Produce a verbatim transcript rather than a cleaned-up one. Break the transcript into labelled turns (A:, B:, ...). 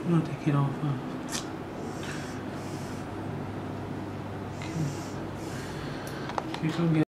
A: I'm gonna take it off. Uh, okay. Okay, come get